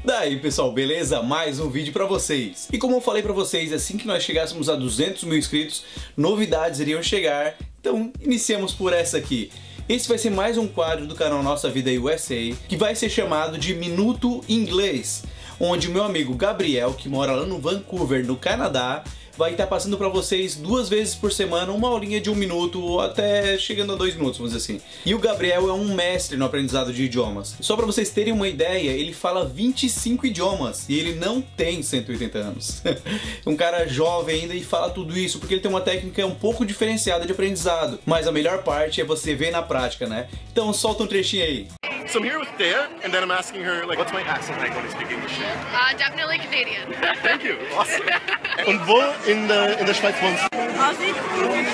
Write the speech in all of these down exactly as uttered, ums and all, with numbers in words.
Daí pessoal, beleza? Mais um vídeo pra vocês. E como eu falei pra vocês, assim que nós chegássemos a duzentos mil inscritos, novidades iriam chegar. Então iniciamos por essa aqui. Esse vai ser mais um quadro do canal Nossa Vida U S A, que vai ser chamado de Minuto Inglês, onde o meu amigo Gabriel, que mora lá no Vancouver, no Canadá, vai estar passando para vocês duas vezes por semana uma aulinha de um minuto, ou até chegando a dois minutos, vamos dizer assim. E o Gabriel é um mestre no aprendizado de idiomas. Só para vocês terem uma ideia, ele fala vinte e cinco idiomas e ele não tem cento e oitenta anos. Um cara jovem ainda e fala tudo isso porque ele tem uma técnica um pouco diferenciada de aprendizado. Mas a melhor parte é você ver na prática, né? Então solta um trechinho aí. So I'm here with Thea, and then I'm asking her, like, what's my accent like when I speak English? Uh, definitely Canadian. Thank you. Awesome. Und wo in der, in der Schweiz wohnst du? Also ich bin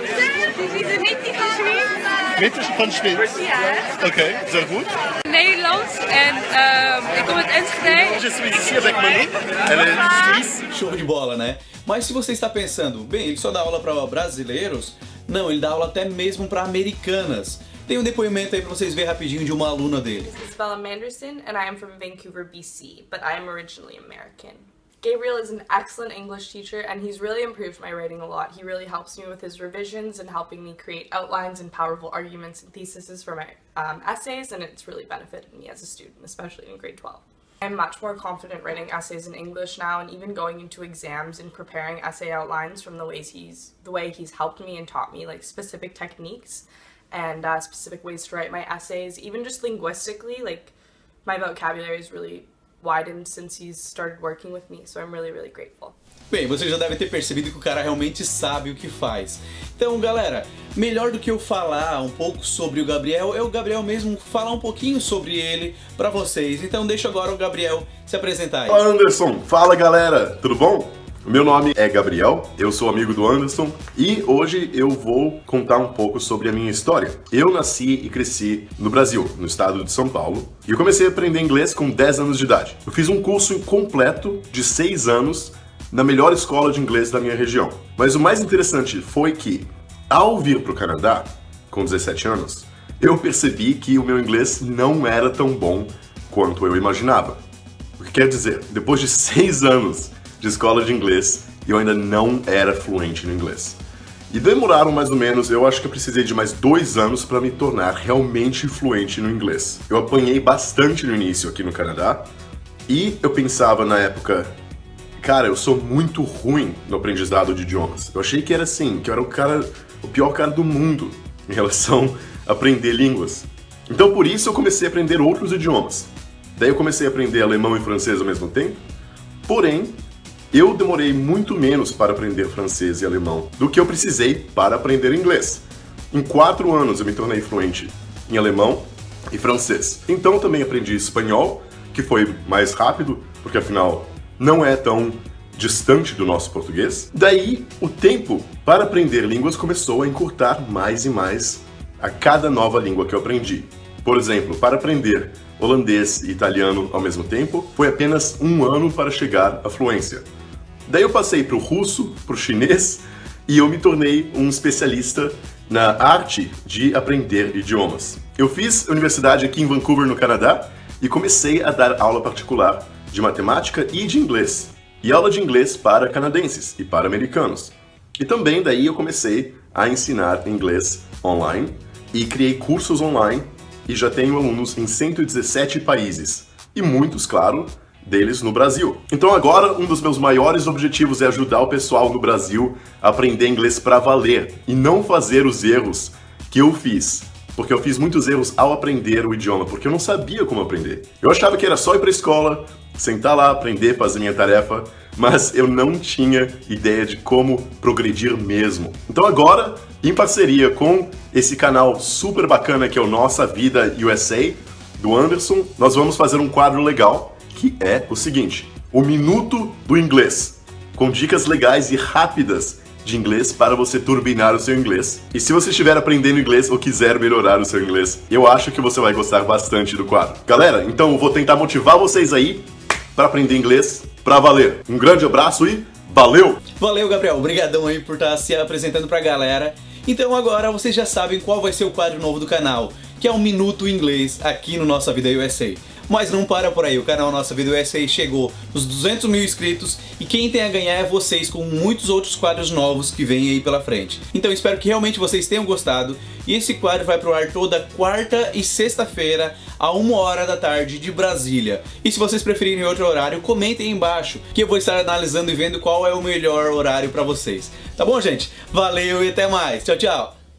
zu, diese Mitte von Schweiz. Mitte von Schweiz? Ja. Okay, sehr gut. Nederlands en uh, ik kom uit Enschede. Je suis ici avec Manu, elle est suisse. Show de bola, né? Mas se você está pensando, bem, ele só dá aula para brasileiros? Não, ele dá aula até mesmo para americanas. Tem um depoimento aí pra vocês verem rapidinho de uma aluna dele. This is Bella Manderson and I am from Vancouver, B C, but I am originally American. Gabriel is an excellent English teacher and he's really improved my writing a lot. He really helps me with his revisions and helping me create outlines and powerful arguments and theses for my um, essays, and it's really benefited me as a student, especially in grade twelve. I'm much more confident writing essays in English now, and even going into exams and preparing essay outlines from the ways he's the way he's helped me and taught me like specific techniques and uh, specific ways to write my essays. Even just linguistically, like my vocabulary is really widened since he's started working with me, so I'm really, really grateful. Bem, você já deve ter percebido que o cara realmente sabe o que faz. Então, galera, melhor do que eu falar um pouco sobre o Gabriel, é o Gabriel mesmo falar um pouquinho sobre ele pra vocês. Então deixa agora o Gabriel se apresentar aí. Fala, Anderson! Fala, galera! Tudo bom? O meu nome é Gabriel, eu sou amigo do Anderson e hoje eu vou contar um pouco sobre a minha história. Eu nasci e cresci no Brasil, no estado de São Paulo, e eu comecei a aprender inglês com dez anos de idade. Eu fiz um curso completo de seis anos na melhor escola de inglês da minha região. Mas o mais interessante foi que, ao vir para o Canadá, com dezessete anos, eu percebi que o meu inglês não era tão bom quanto eu imaginava. O que quer dizer, depois de seis anos de escola de inglês, eu ainda não era fluente no inglês. E demoraram mais ou menos, eu acho que eu precisei de mais dois anos para me tornar realmente fluente no inglês. Eu apanhei bastante no início aqui no Canadá, e eu pensava na época, cara, eu sou muito ruim no aprendizado de idiomas. Eu achei que era assim, que eu era o cara, o pior cara do mundo em relação a aprender línguas. Então por isso eu comecei a aprender outros idiomas. Daí eu comecei a aprender alemão e francês ao mesmo tempo, porém, eu demorei muito menos para aprender francês e alemão do que eu precisei para aprender inglês. Em quatro anos eu me tornei fluente em alemão e francês. Então também aprendi espanhol, que foi mais rápido, porque afinal não é tão distante do nosso português. Daí o tempo para aprender línguas começou a encurtar mais e mais a cada nova língua que eu aprendi. Por exemplo, para aprender holandês e italiano ao mesmo tempo, foi apenas um ano para chegar à fluência. Daí eu passei para o russo, para o chinês, e eu me tornei um especialista na arte de aprender idiomas. Eu fiz universidade aqui em Vancouver, no Canadá, e comecei a dar aula particular de matemática e de inglês, e aula de inglês para canadenses e para americanos. E também daí eu comecei a ensinar inglês online, e criei cursos online, e já tenho alunos em cento e dezessete países, e muitos, claro, deles no Brasil. Então agora um dos meus maiores objetivos é ajudar o pessoal no Brasil a aprender inglês para valer e não fazer os erros que eu fiz. Porque eu fiz muitos erros ao aprender o idioma, porque eu não sabia como aprender. Eu achava que era só ir para a escola, sentar lá, aprender, fazer minha tarefa, mas eu não tinha ideia de como progredir mesmo. Então agora, em parceria com esse canal super bacana que é o Nossa Vida U S A, do Anderson, nós vamos fazer um quadro legal, que é o seguinte: o Minuto do Inglês, com dicas legais e rápidas de inglês para você turbinar o seu inglês. E se você estiver aprendendo inglês ou quiser melhorar o seu inglês, eu acho que você vai gostar bastante do quadro. Galera, então eu vou tentar motivar vocês aí para aprender inglês pra valer. Um grande abraço e valeu! Valeu, Gabriel. Obrigadão aí por estar se apresentando pra galera. Então agora vocês já sabem qual vai ser o quadro novo do canal, que é o Minuto Inglês aqui no Nossa Vida U S A. Mas não para por aí, o canal Nossa Vida U S A chegou nos duzentos mil inscritos e quem tem a ganhar é vocês, com muitos outros quadros novos que vêm aí pela frente. Então espero que realmente vocês tenham gostado, e esse quadro vai pro ar toda quarta e sexta-feira a uma hora da tarde de Brasília. E se vocês preferirem outro horário, comentem aí embaixo que eu vou estar analisando e vendo qual é o melhor horário pra vocês. Tá bom, gente? Valeu e até mais. Tchau, tchau!